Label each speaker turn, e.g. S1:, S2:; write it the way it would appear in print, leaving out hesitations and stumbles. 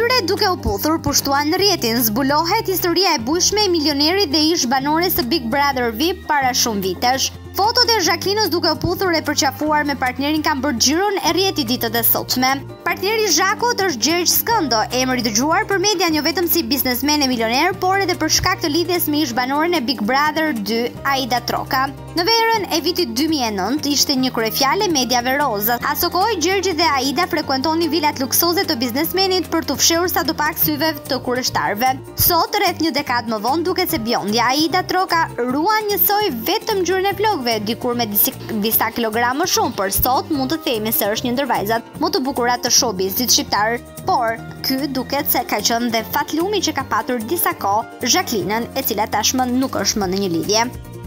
S1: tyre duke u puthur pushtuan në rrjetin. Zbulohet historia e bujshme e milionerit dhe ish banores së Big Brother VIP para shumë vitesh. Fotot e Jacqueline-s duke u puthur e përqafuar me partnerin kanë bërë xhiron e rrjetit ditët e sotme. Partneri i Zhakut është Gjergj Skëndo, emër i dëgjuar për media jo vetëm si biznesmen e milioner, por edhe për shkak të lidhjes me ish banoren e Big Brother 2, Aida Troka. Në verën e vitit 2009 ishte një kryefjale mediave roz. Aso kohë Gjergji dhe Aida frekuentonin vilat luksoze të biznesmenit për të fshehur sadopak syve të kurështarëve. Sot, rreth një dekadë më vonë, duket se bjondja Aida Troka ruan njësoj vetëm ngjyrën e flokëve, dikur me disa kilogram më shumë, por sot mund të themi se është një ndër vajzat më të bukura të showbizit shqiptar. Por ky duket se ka qenë dhe fatlumi që ka patur disa kohë Jacqueline-ën, e cila tashmë nuk është më në një lidhje.